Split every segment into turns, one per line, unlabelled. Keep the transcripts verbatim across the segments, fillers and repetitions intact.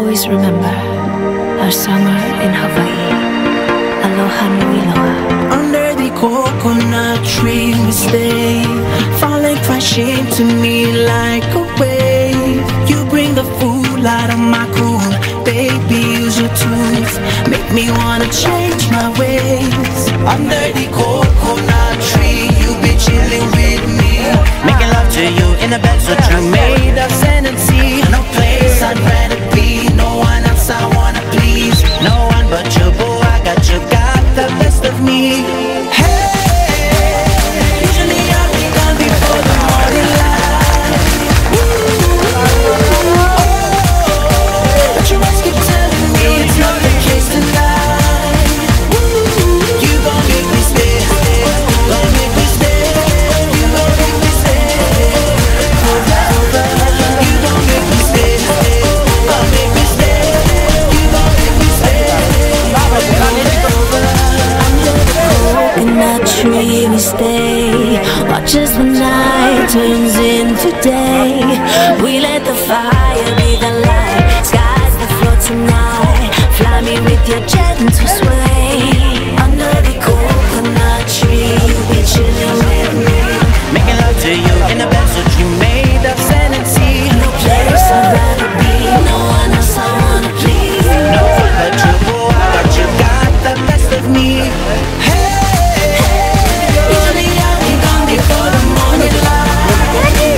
always remember our summer in Hawaii. Aloha nui loa.
Under the coconut tree we stay, falling crashing to me like a wave. You bring the fool out of my cool, baby, use your tools, make me wanna change my ways. Under the coconut tree, you be chilling with me, making love to you in a bed so true, made of sand and sea. No place I'd rather be, no one else I wanna please, no one but you, boo, I got you, got the best of me. Hey, usually I'll be gone before the morning light. But your eyes keep telling me it's not the case tonight. You gon' make me stay, gon' make me stay. You gon' make me stay forever. You gon' make me stay, gon' make me stay. You gon' make me stay forever.
In that tree we stay, watch as the night turns into day. We let the fire be the light, skies the floor tonight. Fly me with your gentle sway. Under the coconut tree, you be chilling with me,
making love to you in a bed so you made of sand and sea.
no place I'd rather be, no one else I wanna please.
No one but you, boo, I got you, got the best of me. Hey, usually I'll be gone before the morning light.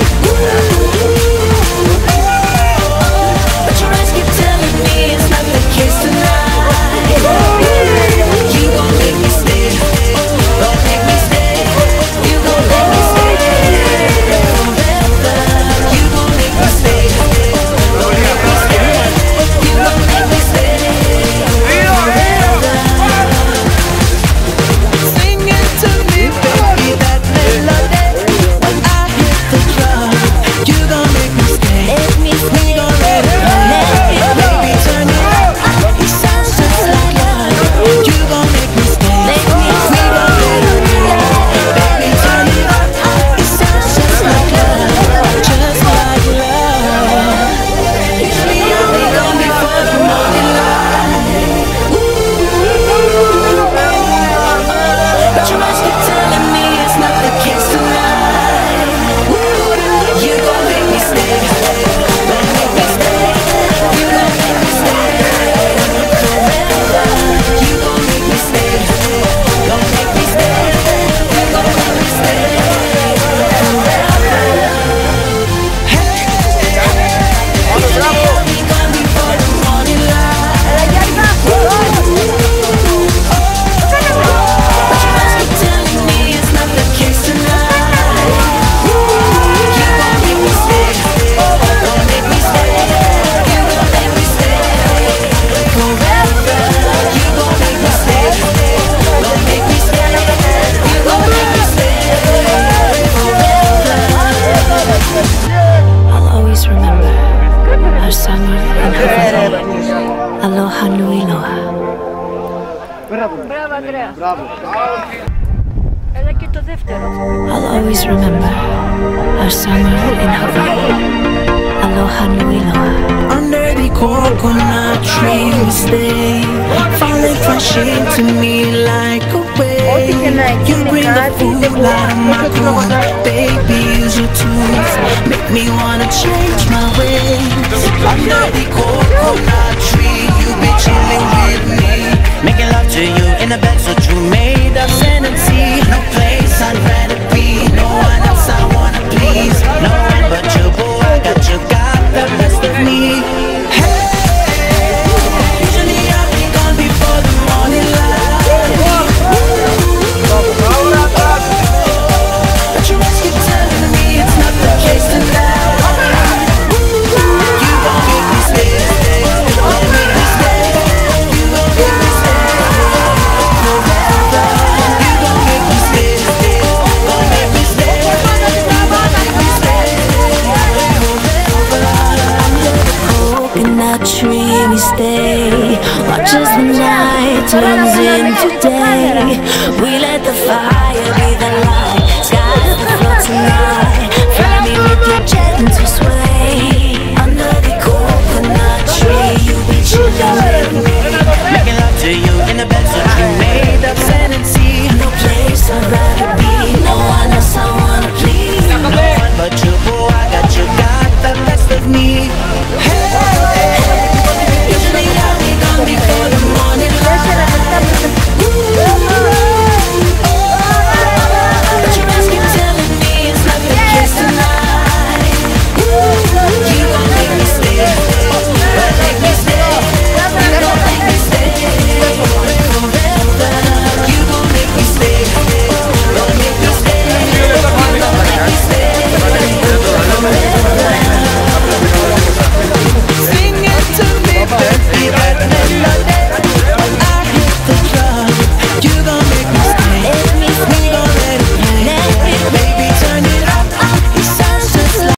But your eyes keep telling me it's not the case tonight. You gon' make me stay, gon' make me stay. You gon' make me stay forever. You gon' make me stay, gon' make me stay. You gon' make me stay forever. Sing it to me, baby, that melody. When I hit the drum, you gon' make me stay.
Let me
We gon' let it run. Baby, turn it up. It sounds just like love. You gon' make me stay. We gon' let it run. Baby, turn it up. It sounds just like love. Just like love. Usually I'll be gone before the morning light. But your eyes keep telling me it's not the case tonight. You gon' make me stay, gon' make me stay. You gon' make me stay forever. You gon' make me stay, gon' make me stay. You gon' make me stay forever. Hey, usually I'll be gone before the morning light. But your eyes keep telling me it's not the case tonight. You gon' make me stay, gon' make me stay. You gon' make me stay forever. You gon' make me stay, gon' make me stay. You gon' make me stay forever.
I'll always remember our summer in Hawaii. Aloha nui loa. I'll always remember our summer in Hawaii. Aloha nui loa.
Under the coconut tree we stay, falling crashing to me like a wave. You bring the fool out of my cool, baby, use your tools, make me wanna change my ways. Under the coconut tree, you be chilling with me, making love to you in a bed so true, made of sand and sea. No place I'd rather be, no one else I wanna please, no one but you, boo, I got you, got the best of me. Hey, usually I'll be gone before the morning light. But your eyes keep telling me it's not the case tonight. You gon' make me stay, gon' make me stay. You gon' make me stay forever. You gon' make me stay, gon' make me stay. You gon' make me stay forever.
Coconut tree we stay, watch as the night turns into day. We let the fire be the light, skies the floor tonight. Fly me with your gentle sway.